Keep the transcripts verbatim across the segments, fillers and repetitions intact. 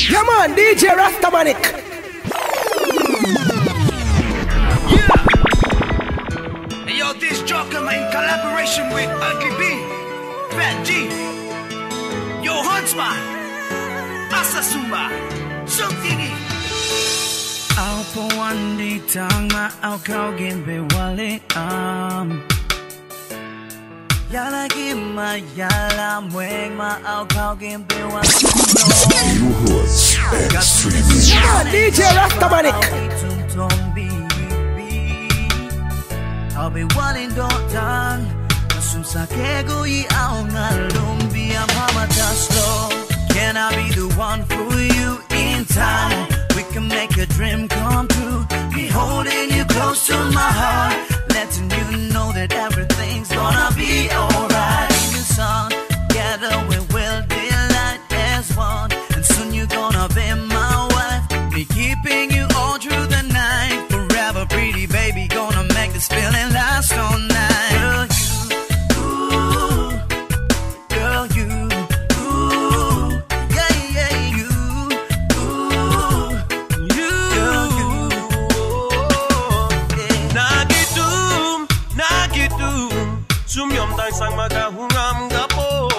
Yeah man, D J Rastamanic. Yeah. Hey yo, this Joker in collaboration with Ugly B, Fat G, Yo Huntsman, Asasumba, Sumtini. Ao po wandi tang ma ao kau gin be wale am. Yala gima yala mweng ma ao kau gin be wale. You hoods, extreme. Yeah man, D J Rastamanic. I'll be wanting dong Sum sakego yi ao ngalumbi am hamata slow. Can I be the one for you in time? We can make a dream come true. Be holding you close to my heart, letting you know that everything's gonna be alright. In the sun, together we will delight as one, and soon you're gonna be my wife. Be keeping you all through the night, forever, pretty baby. Gonna make this feeling last all night. Girl, you, ooh, girl, you. Sumyom dang sang magahungam gapo.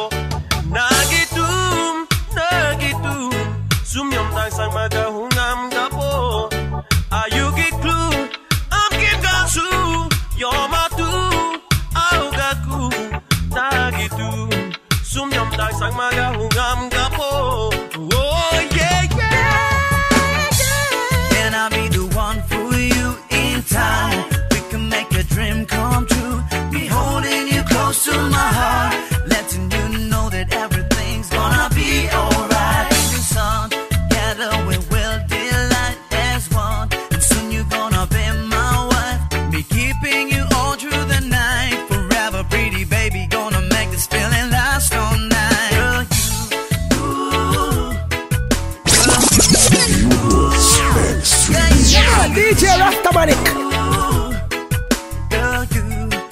Nagitum, nagitum. Sumyom dang sang magahungam gapo. Ayugi clue, am kigasu. Yomatu, augaku. Nagitum, sumyom dang sang magahungam gapo. Oh yeah, yeah. Can I be the one for you in time? We can make a dream come true. Be holding you close to my heart, letting you know that everything's gonna be alright. In the sun, together we will delight as one, and soon you're gonna be my wife. Be keeping you all through the night, forever, pretty baby. Gonna make this feeling last all night. Girl, you, ooh, girl, You hoods, extreme. Yeah man, D J Rastamanic. girl, you.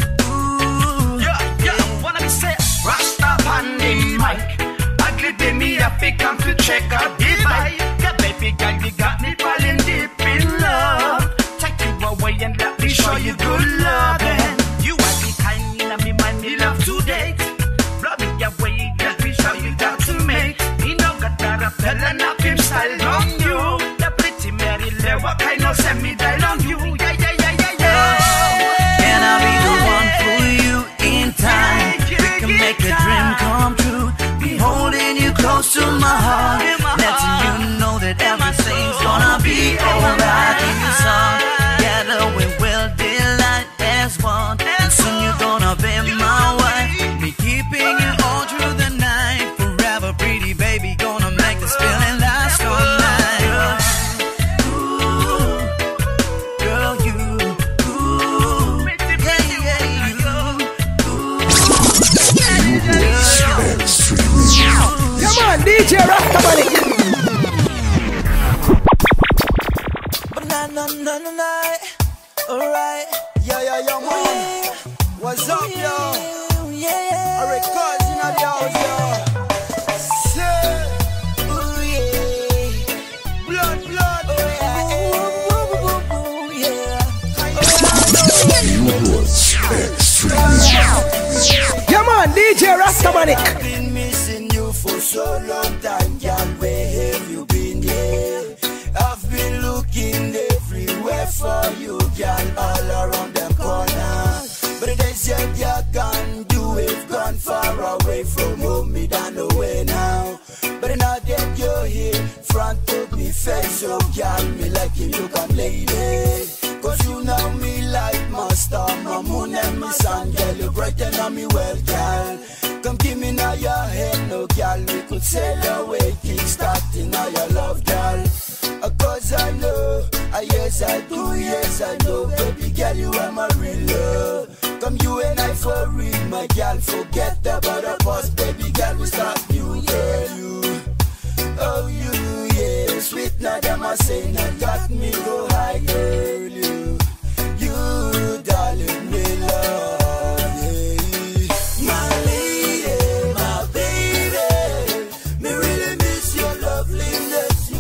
Yeah, yeah, wanna be say Rasta on the mic. Ugly B, me have to come to check out the vibe. Yeah, baby girl, you got me falling deep in love. Take you away and let me show you good loving. You are the kind of me man me love to date. Blow me away, let me show you that to make. Me no got that a fella knock him style on you. The pretty Mary Lou, what kind of send me down on you? Yeah, yeah, yeah, yeah, yeah. Can I be the one for you in time? We can make a dream come true. Be holding you close to my heart, letting you know that everything's gonna be alright. In the sun, together we will delight as one, and soon you're gonna be my wife. Be keeping you all through the night, forever, pretty baby. Gonna make this feeling last all night. Ooh, girl, you. Ooh, yeah, yeah, you. You hoods, extreme. Yeah man, D J Rastamanic. But na na na na na. Alright. Yeah, yeah, yeah, man. What's up, yo? Yeah. I record in the house, yo. Say, Ooh, yeah. blood, blood. Oh, yeah. Ooh, yeah. You hoods, extreme. Yeah man, D J Rastamanic. I've been missing you for so long time, girl. Where have you been, yeah? I've been looking everywhere for you, girl, all around the corner. But they said you're gone, you have gone far away from home, me don't know where now. But now that you're here, front of me face, so girl, me like you, you come lady. Cause you know me like my star, my moon and my sun, girl, you brighten on me well, girl. Come give me now your head, no girl, we could sail away, kick starting now your love, girl. Uh, Cause I know, uh, yes I do, yes I know, baby girl, you are my real love. Come you and I for real, my girl, forget about the past, baby girl, we start new, girl, you. Oh you, yeah, sweet now them I say, now got me go high, girl, you. You, darling, me love, yeah. My lady, my baby, me really miss your loveliness,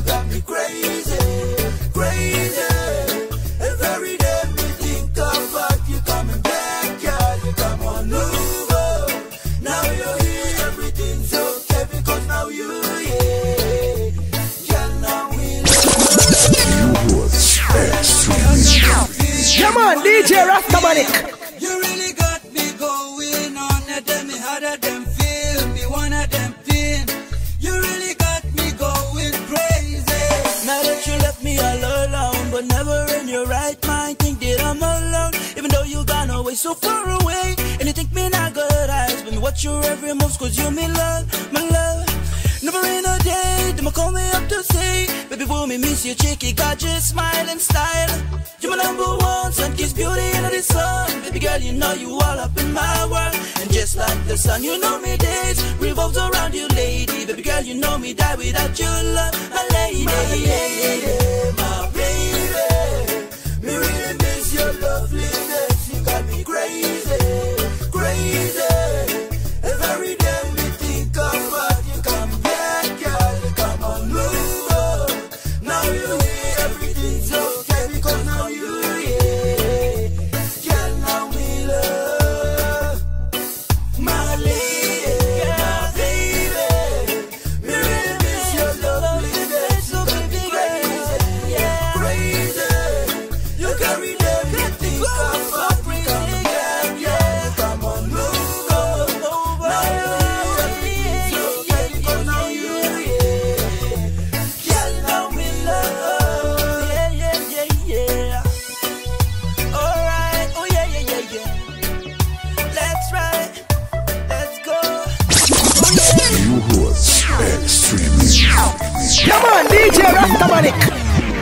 J Rastamanic. You really got me going on. Now tell me how that them feel. Me one of them feel. You really got me going crazy. Now that you left me all alone, but never in your right mind think that I'm alone. Even though you gone away so far away, and you think me not good eyes, but me watch your every move, cause you me love, my love. Never in a day, them call me up to say, baby boy, me miss your cheeky, got your smile and style. You're my number one, sun kiss beauty in the sun. Baby girl, you know you all up in my world. And just like the sun, you know me days revolves around you, lady. Baby girl, you know me die without your love, my lady. My lady, my baby. Me really miss your loveliness. You got me crazy, crazy. Every day we think about you. Come back, girl, come on, move on. Now you here, everything's okay because now you here. Girl, now we love my lady, my baby. Me really miss your loveliness. So baby girl, yeah, crazy. You carry everything come back, come back, yeah, come on, move on. Now you here, everything's okay because now you here. Girl, now we love, yeah, yeah, yeah, yeah. Alright, oh yeah, yeah, yeah, yeah. Let's ride, let's go. New Hoods Extreme. Come on, D J Rastamanic.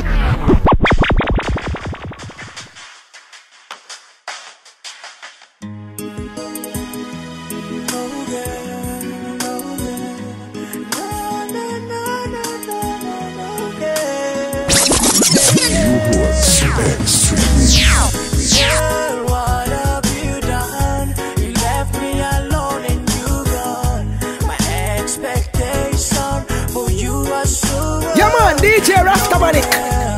New Hoods Extreme. Girl, what have you done? You left me alone and you gone. My expectation for you was so Yeah man, D J Rastamanic.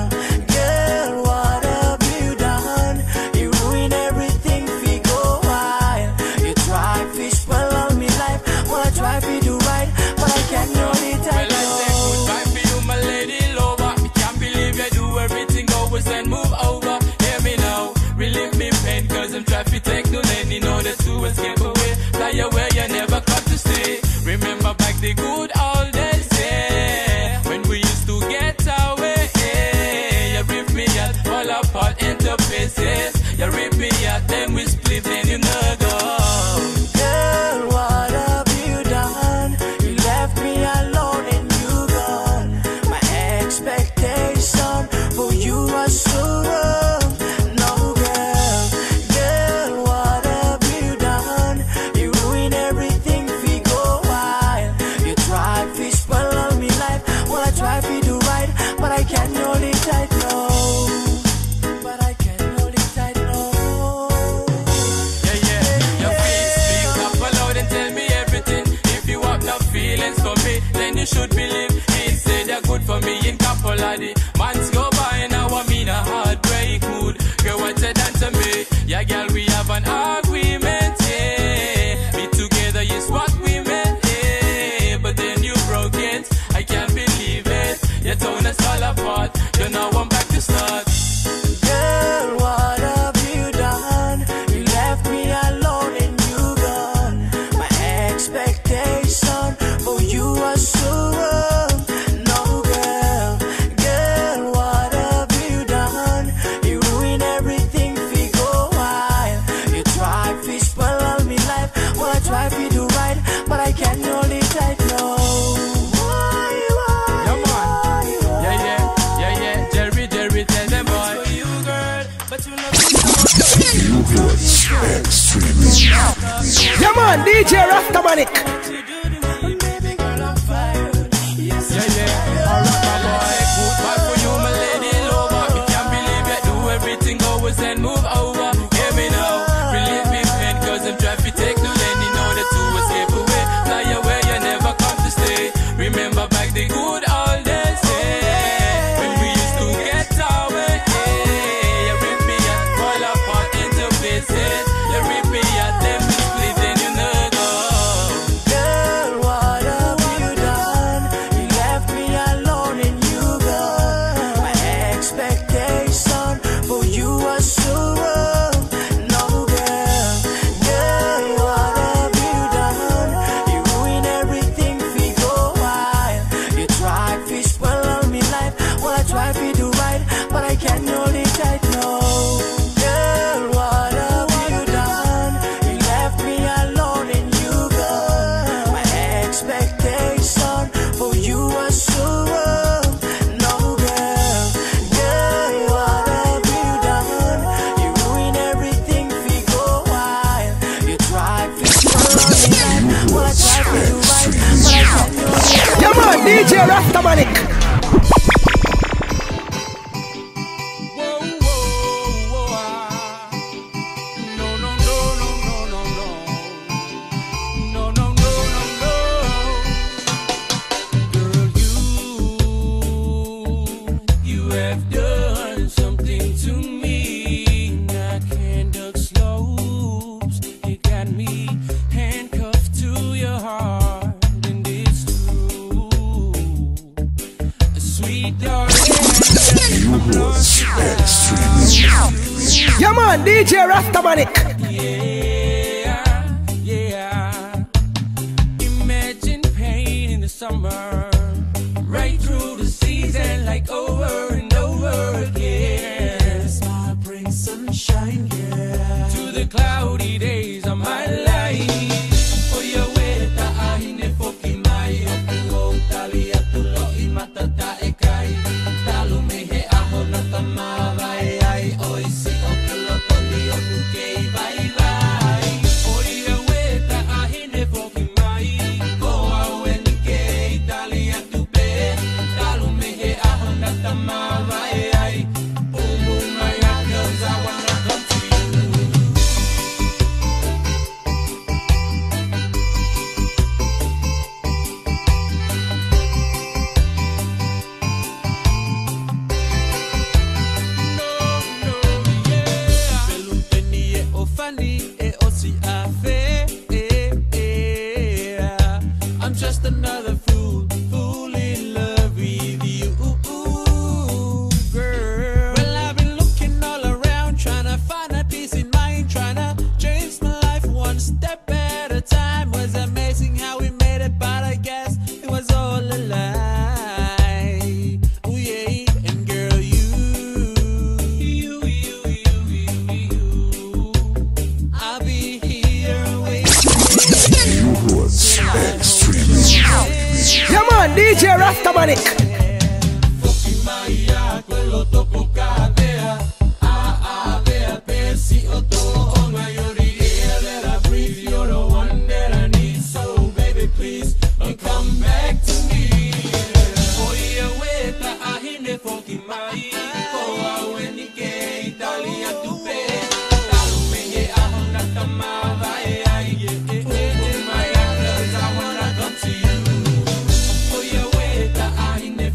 Girl, what have you done? You ruin everything we go wild. You try to spell on me life. Wanna try to do right, but I can't know it. I Well, I say goodbye for you, my lady lover. Me can't believe you do everything always and move over. Hear me now, relieve me pain, cause I'm trying to take no lane in order to escape away. Fly away, you never come to stay. Remember back the good old days, yeah, when we used to get away, yeah. You rip me out, fall apart into pieces. You rip me out, then we split, then you know go. Girl, what have you done? You left me alone and you gone. My expectation for you was so wrong. No, girl, girl, what have you done? You ruin everything we go wild. You try to spell on me life. Well, I try to do right, but I can't hold it tight, no. But I can't hold it tight, no. Yeah, yeah, your feet speak up aloud and tell me everything. If you have no feelings for me, then you should believe. Instead, you're good for me in couple of the months go by now I'm in a heartbreak mood. Girl, what you done to me? Yeah, girl, we have an agreement, yeah. Be together is what we meant, yeah. But then you broke it, I can't believe it. Your tone us all apart, you know I'm back to start. Girl, what have you done? You left me alone and you gone. My expectation for you was so wrong. No, girl, girl, what have you done? You ruin everything we go wild. You try to spell on me life. Well, I try to do right, but I can't hold it tight, no. Why, why, Yeah, man. why, why? Yeah, yeah, yeah, yeah. Jerry, Jerry, tell them boy. For you, girl, but you know New Hoods Extreme. Yeah man, D J Rastamanic. baby girl, I'm fired. Yes, Yeah, yeah. Alright, my boy. Goodbye for you, my lady lover. Me can't believe you do everything always and move over. Hear me now, relieve me pain, cause I'm trying to take the lane in order to escape away. Fly away, you never come to stay. Remember back the good old days, yeah, when we used to get away, yeah. You rip me out, fall apart into pieces. You rip me out, then we split, then you know go. girl, J Rastamanic. Yeah man, D J Rastamanic. Yeah, yeah. Imagine pain in the summer, right through the season, like over and over again. Smile brings sunshine, yeah, to the cloudy days of my life. Oh, your way ta ahine foki mai, o tali atulo imatata ekai, talu mehe aho na tamavai ai oisi. I'm just another fool, fool in love with you, girl. Well, I've been looking all around, trying to find a peace in mind, trying to change my life one step at a time. Was amazing how we made it, but I guess it was all a lie. Oh yeah, and girl, you, you, you, you, you, you, I'll be here waiting. Yeah man, D J Rastamanic. I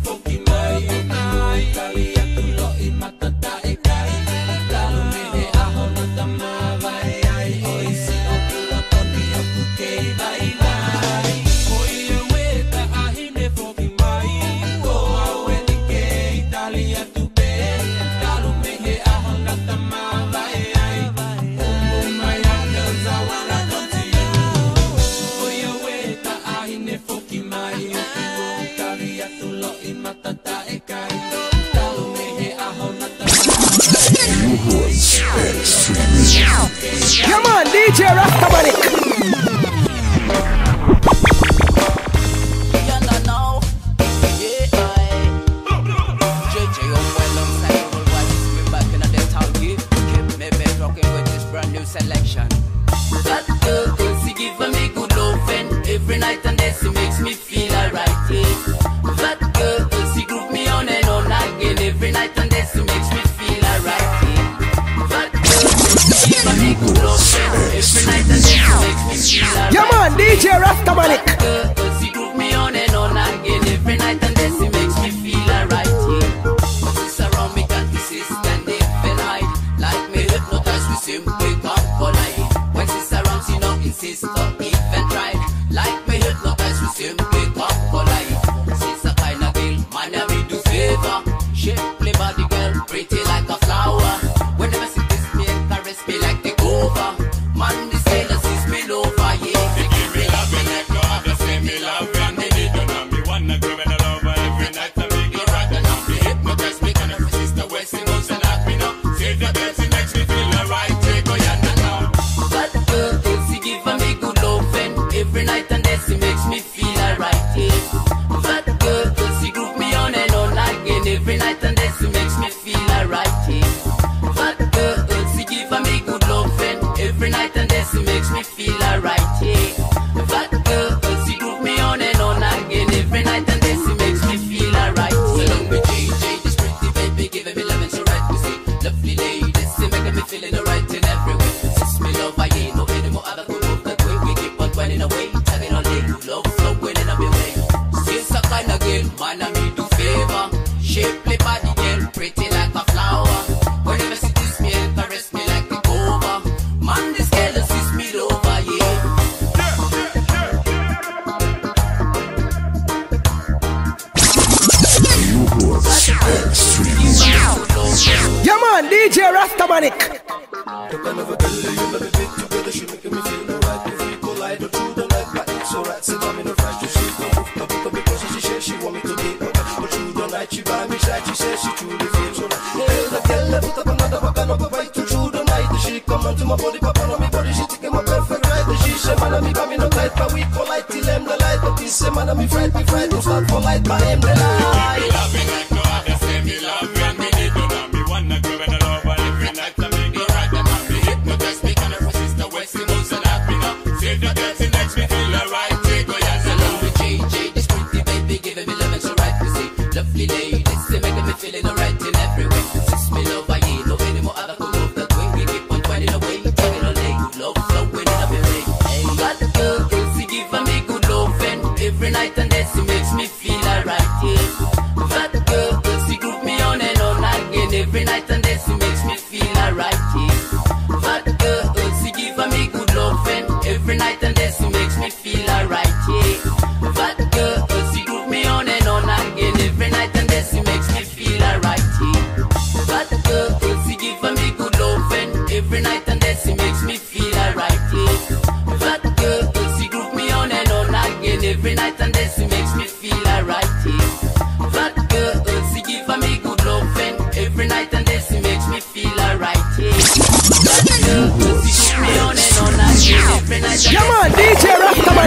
Rastaman. The kind of a girl you love it together, she making me feel alright. If we collide through the night, but it's alright. Since I'm in a fright, she go off the book because she says she want me to be alright. But through the night, she by me side, she says she truly feels alright. Hey, the girl left put up another back and up a bite to through the night. She come onto my body, pop on my body, she taking my perfect ride. She say, man, I'm coming up tight, but we collide till them the light. But he say, man, I'm fright, me fright, don't start for light, by him the light. Love me like no other, say me love you and me need to know me. Wanna give it a love, but every night I make me right. And I'm me hypnotized, me kind of resist the West, he moves and happy now. Save the dirty next, me feel alright. Take go, yes, I love with J J, this pretty baby, giving me love and so right to see. Lovely ladies, they making me feeling alright in every way. Since me love, I ain't no anymore other could move that way. We keep on twirling away, taking all day, love flowing in a way. Hey, got the girl, she giving me good love and every night and day she makes me feel alright, yeah. Got the girl, she group me on and on again every night and day she makes me feel alright, yeah. Got the girl, she giving me good love and every night and day she makes me feel alright, yeah. Got the girl, she group me on and on again every night and day she makes me feel alright, yeah. Got the girl, she giving me good love and every night and day she makes me feel alright, yeah. Got the girl, she group me on and on again every night and day she makes me feel alright, yeah. Got the girl, she giving me good love and every night and day she makes me feel alright, yeah. Got the girl, she group me on and on again every night and day. Come on, D J Rastaman.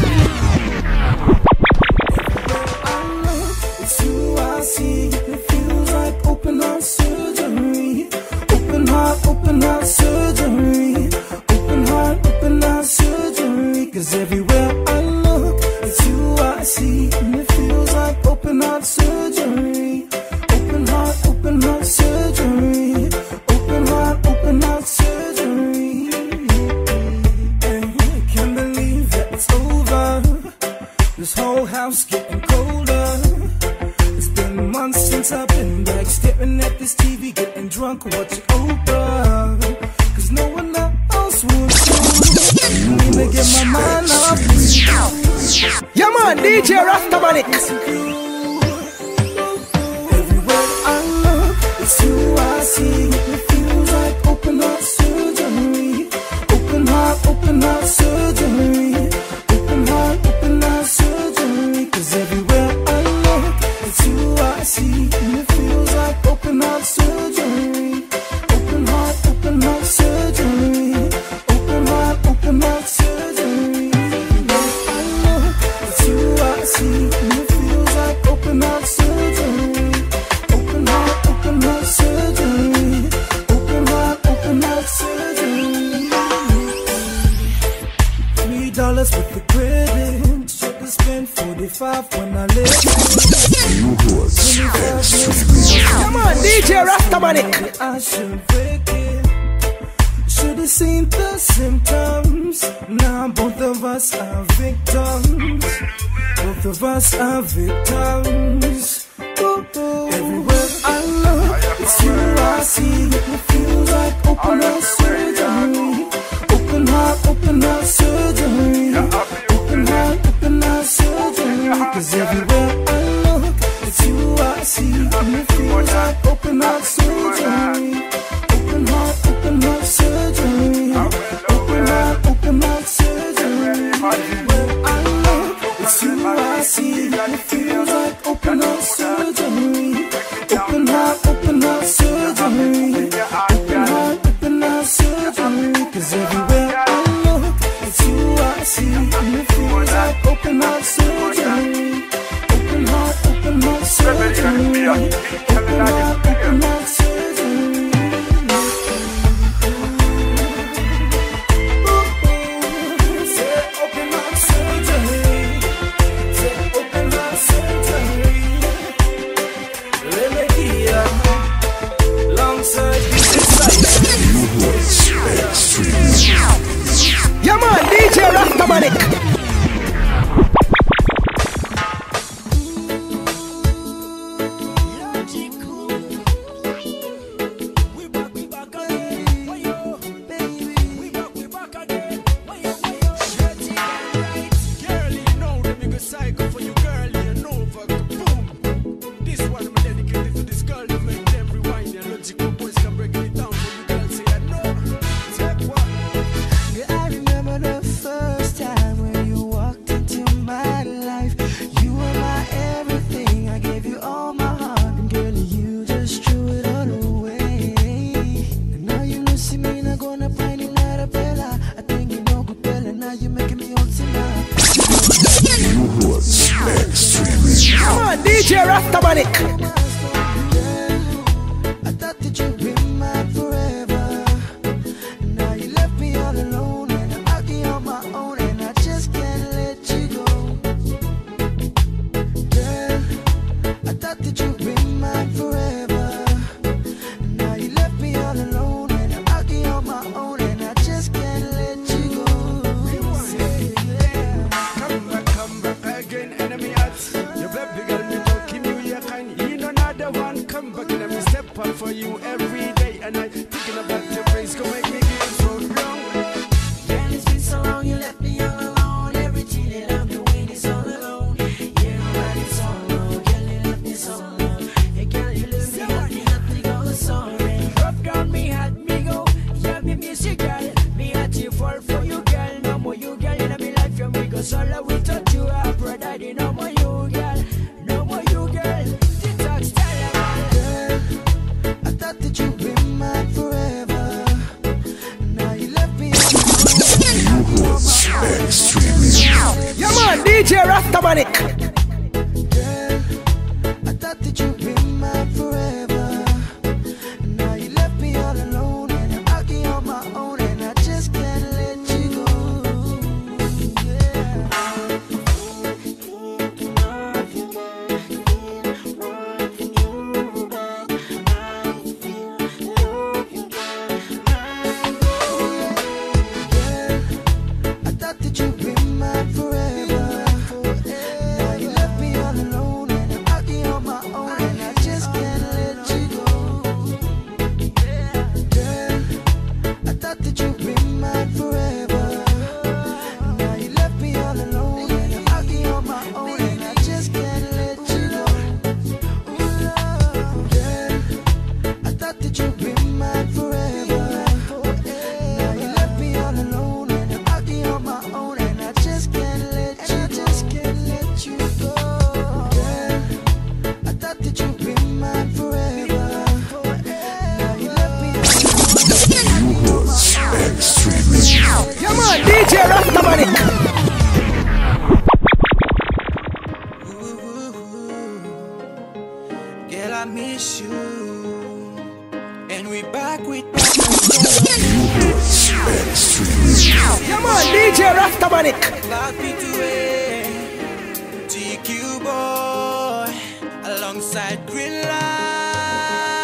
It's you I see. It feels like open heart surgery. Open heart, open heart surgery. Open heart, open heart surgery. Cause everywhere I look, it's you I see. And it feels like open heart surgery. Open heart, open heart surgery. Open heart, open heart surgery. And I can't believe that it's over. This whole house getting colder. It's been months since I've been back, staring at this T V, getting drunk, watching Oprah. Cause no one else would do. I need to get my mind off this. Yeah man, D J Rastaman. Everywhere I look, it's you I see. It feels like open heart surgery. Open heart, open heart surgery. Open heart, open heart surgery. Cause everywhere I look, it's you I see. And it feels like open heart surgery. Open heart, open heart surgery. Open heart, open heart surgery. Everywhere I look, it's you I see. And it feels like open heart surgery. Open heart, open heart surgery. Open heart, open heart surgery. Three dollars with the credit. Should have spent forty-five when I lived. Come on, D J Rastaman. I should break it. Should have seen the symptoms. Now both of us are victims. Both of us are victims. Ooh, ooh. Everywhere I look, it's you I see. It feels like open heart surgery. Open heart, open heart surgery. Open heart, open heart surgery. Cause everywhere I look, it's you I see. And it feels like open heart surgery. Open heart, open heart surgery. Open heart, open heart surgery. Everywhere I look, it's you I see. And it feels like open heart surgery. Open heart, open heart surgery. Open heart, open heart surgery. Cause everywhere I look, it's you I see. And it feels like open heart surgery. Rastaman. I thought that you'd be mine forever. Now you left me all alone, and I'm out here on my own, and I just can't let you go. Girl, I thought that you'd be mine forever. Now you left me all alone, and I'm out here on my own, and I just can't let you go. Come back, come back again, enemy at your baby girl, me talking you, you kind. You know another one, come back and me step up for you every day and night. Thinking about your face, go make me feel so wrong. Girl, it's been so long, you left me all alone. Everything that I've been waiting is all alone. Yeah, right, it's all alone. Girl, you left me so alone. Yeah, girl, you left me, got me nothing, go sorry. Rub down me, had me go. Yeah, me miss you, girl. Me had to fall for you, girl. No more you, girl, in my life, and we go solo without you. I pray that you no more you, girl. No more you, girl. Detox, tell her, girl. I thought that you'd be mine forever. Now you left me Extremely. Yeah man, D J Rastaman. girl. I thought that you'd be mine forever. Now you left me all alone, and I'm out here on my own, and I just can't let you go. I thought that you'd be mine forever. Now you left me all alone, and I'm out here on my own, and I just can't let you go. Girl, I thought that you'd be mine forever. Now you left me all alone, and I'm out here on my own, and I just can't let you go. Girl, I thought that you'd be mine forever. Now you left me all alone, and I'm out here on my own, and I just can't let you, just can't let you go. Girl, I thought that you'd be mine forever. Now you left me all alone. Extremely. Yeah man, D J Rastaman. Girl, I miss you, and we back with Extremely. Yeah man, D J Rastaman. Lock me to a T Q boy alongside Green Line.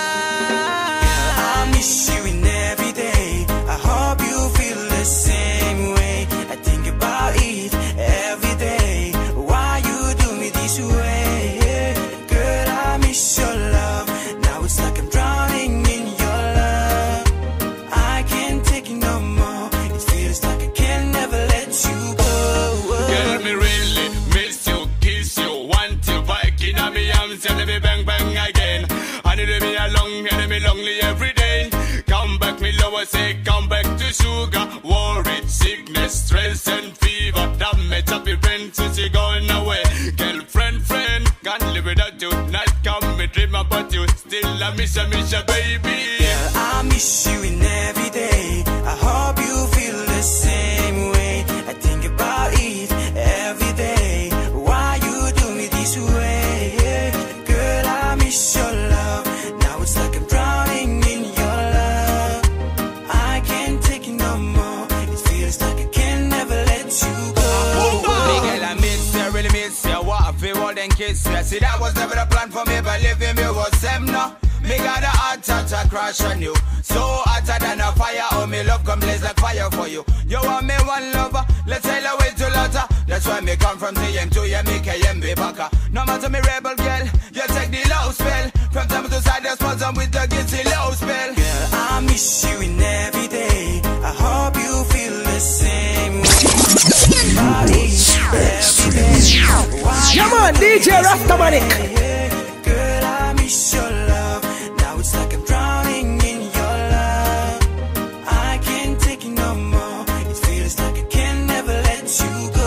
I miss you in every day. I hope you feel the same way. I think about it every day. Why you do me this way? Girl, I miss your love. Now it's like I'm drowning in your love. I can't take it no more. It feels like I can never let you go. Girl, me really miss you, kiss you, want you back in a me arms and me bang bang again. And you leave me alone and me lonely every day. Come back, me lover, say come back to sugar. Worried, sickness, stress and fever. Damage up your friend since you gone away. Girlfriend, friend, can't live without you. Night come, me dream about you. Still I miss you, miss you, baby. Girl, I miss you in every day. I hope you feel the same way. I think about it every day. Why you do me this way? Girl, I miss your love. Now it's like I'm drowning in your love. I can't take it no more. It feels like I can never let you go. Me girl, I miss you, really miss you. What if you wouldn't kiss you? See, that was never the plan for me, but living me was them now. Me got a heart attack crash on you. So hotter than a fire. Oh, me love come blaze like fire for you. You want me one lover, let's sail away to Lotta. That's why me come from T M to M K M B Baka. No matter me rebel girl, you take the low spell. From time to side, there's sponsor with the guilty low spell. Girl, I miss you in every day. I hope you feel the same way. Body, every day. Why Yeah man, D J Rastaman. Girl, I miss your love. Now it's like I'm drowning in your love. I can't take it no more. It feels like I can never let you go.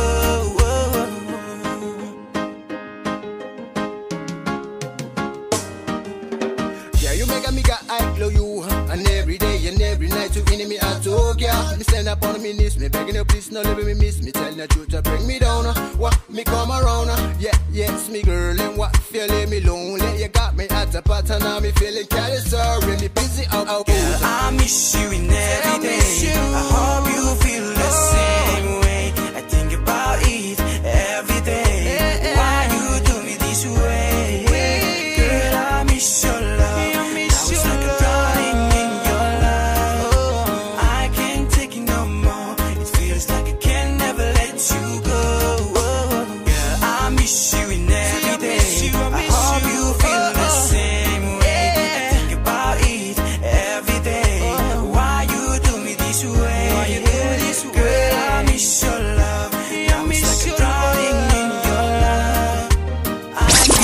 Yeah, you make a me got I glow you. And every day and every night to win me at Tokyo. Me stand up on me knees, me begging you please not leave me miss. Me tell the truth to bring me down. What me come around? Yeah, yes, me girl, and what feel you leave me lonely. You got me at a pattern, now me feeling carry sorry. Me busy out, out. Girl, I miss you in every day. I hope you feel the same way. I think about it every day. Why you do me this way? Girl, I miss your love. Now it's like I'm drowning in your love. I can't take it no more. It feels like I can never let you go. Girl, I miss you in every day. I hope you feel the same way. I think about it every day. Why you do me this way? Girl, I miss your love. Now it's like I'm drowning in your love. I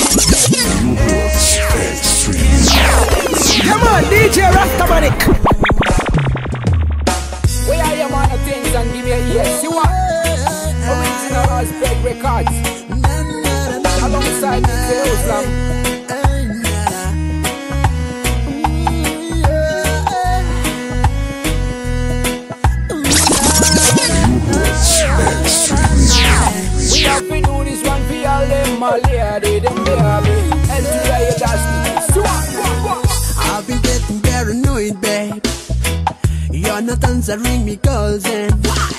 Come on, D J Rastamanic. Where are you man of things and give me a yes? You want original Aspect Records alongside D J Oslam. We have to do this one for all them Malay, them baby. And today you dash me. I've been getting paranoid, babe. You're not answering me calls and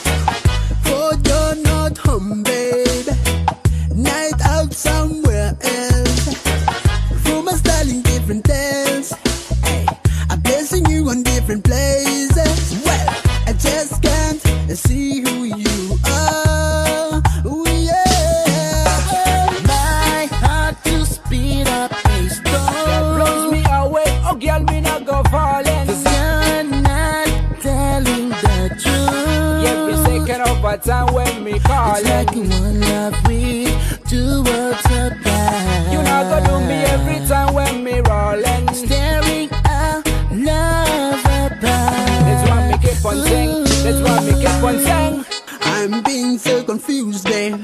oh, you're not home, babe. Night out somewhere else. Rumors telling different tales. Hey, I'm placing you on different places. Well, I just can't see who you are. Ooh, yeah. My heart to speed up a storm. Blows me away, oh girl, me not go falling. Cause you're not telling the truth. Every second of a time when me calling. It's like one love with two worlds apart. You not gonna do me every time when me rolling. Staring out love apart. That's why me keep on saying. That's why me keep on saying. I'm being so confused, babe.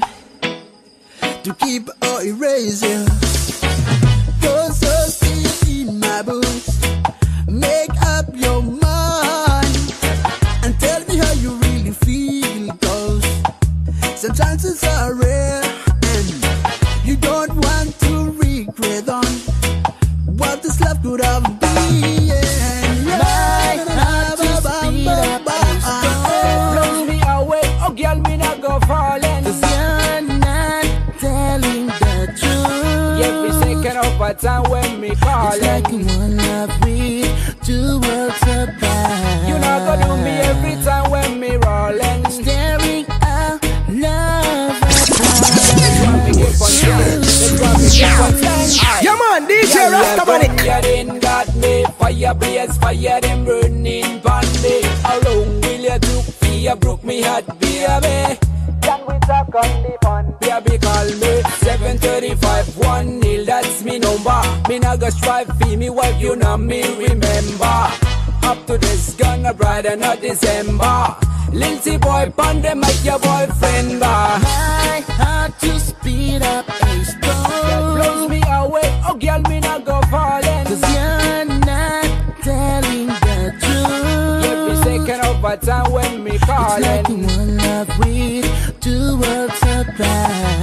To keep or erase you. Go so still in my boots. Make up your mind and tell me how you really feel. Cause some chances are rare and you don't want to regret on what this love could have been. My heart to speed up and blows me away, oh girl, me not go falling. Cause you're not telling the truth. Every second of a time when me calling. It's like one love with two worlds apart. You not gonna do me every time when me rolling. Staring out love apart. That's why me keep on saying. That's why me keep on saying. Yeah man, D J Rastamanic. Fire then got me, fire blaze, fire them burning pan me. How long will you took for you broke me heart, baby? Can we talk on the phone? Baby call me seven thirty-five, one nil, that's me number. Me not go strive for me wife, you know me remember. Up to this gonna brighten not December. Lindsay boy, pon them make your boyfriend bar. My heart to speed up a storm. Blows me away, oh girl, me not go falling. Cause you're not telling the truth. Every second of a time when me calling. It's like one love with two worlds apart.